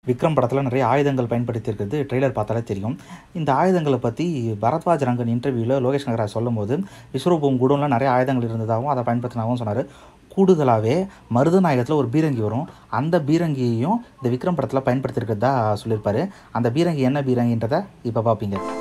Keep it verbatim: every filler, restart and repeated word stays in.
விக்ரம் படத்தில் நிறைய ஆயுதங்கள் பயன்படுத்தியிருக்கிறது ட்ரெய்லர் பார்த்தாலே தெரியும். இந்த ஆயுதங்களை பற்றி பரத்வாஜ் ரங்கன் இன்டர்வியூவில் லோகேஷ் கனகராஜ் சொல்லும்போது விஸ்வரூபம் குடோனில் நிறைய ஆயுதங்கள் இருந்ததாகவும் அதை பயன்படுத்தினாகவும் சொன்னார். கூடுதலாகவே மருதநாயகத்தில் ஒரு பீரங்கி வரும், அந்த பீரங்கியையும் இந்த விக்ரம் படத்தில் பயன்படுத்தியிருக்கிறதா சொல்லியிருப்பார். அந்த பீரங்கி என்ன பீரங்கின்றதை இப்போ பார்ப்பீங்க.